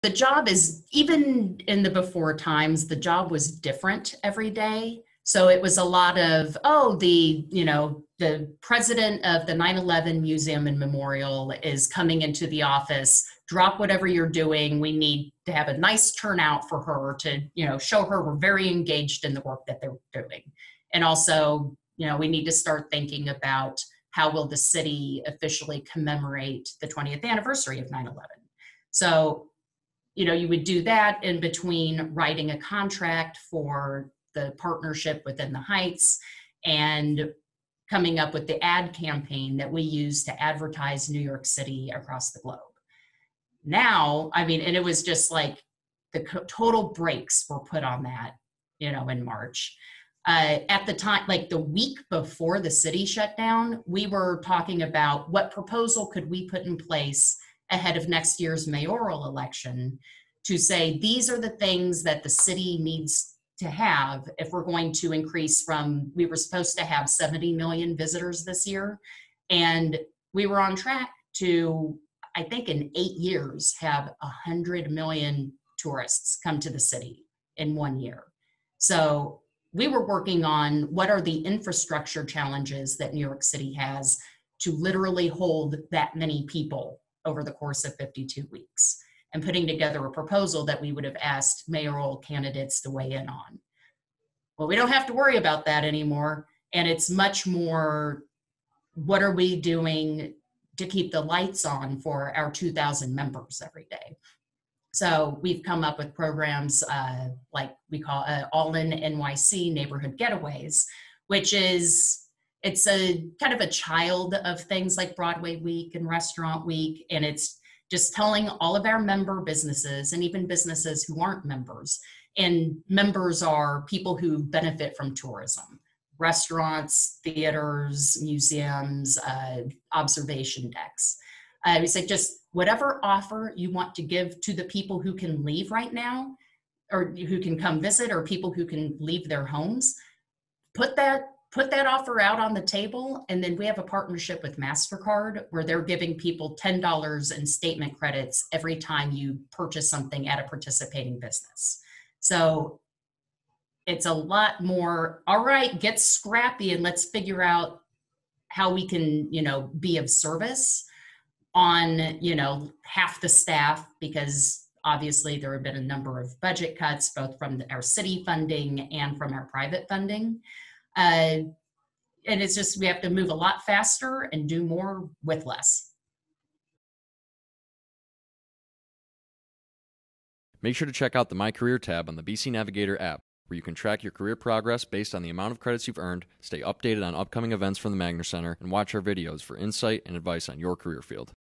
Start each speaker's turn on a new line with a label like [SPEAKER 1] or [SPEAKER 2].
[SPEAKER 1] The job is, even in the before times, the job was different every day. So it was a lot of, the president of the 9/11 Museum and Memorial is coming into the office. Drop whatever you're doing. We need to have a nice turnout for her to, show her we're very engaged in the work that they're doing. And also, we need to start thinking about how will the city officially commemorate the 20th anniversary of 9/11. So, you would do that in between writing a contract for the partnership within the Heights and coming up with the ad campaign that we use to advertise New York City across the globe. Now, and it was just like the total brakes were put on that, in March. At the time, like the week before the city shut down, we were talking about what proposal could we put in place ahead of next year's mayoral election to say, these are the things that the city needs to have if we're going to increase from, we were supposed to have 70 million visitors this year. And we were on track to, I think in 8 years, have 100 million tourists come to the city in 1 year. So we were working on what are the infrastructure challenges that New York City has to literally hold that many people over the course of 52 weeks, and putting together a proposal that we would have asked mayoral candidates to weigh in on. Well, we don't have to worry about that anymore. And it's much more, what are we doing to keep the lights on for our 2,000 members every day? So we've come up with programs like we call All in NYC Neighborhood Getaways, which is, it's a kind of a child of things like Broadway Week and Restaurant Week. And it's just telling all of our member businesses and even businesses who aren't members. And members are people who benefit from tourism, restaurants, theaters, museums, observation decks. We say just whatever offer you want to give to the people who can leave right now, or who can come visit, or people who can leave their homes, put that offer out on the table. And then we have a partnership with MasterCard where they're giving people $10 in statement credits every time you purchase something at a participating business. So it's a lot more, all right, get scrappy and let's figure out how we can, be of service on, half the staff, because obviously there have been a number of budget cuts, both from our city funding and from our private funding. And it's just, we have to move a lot faster and do more with less.
[SPEAKER 2] Make sure to check out the My Career tab on the BC Navigator app, where you can track your career progress based on the amount of credits you've earned, stay updated on upcoming events from the Magner Center, and watch our videos for insight and advice on your career field.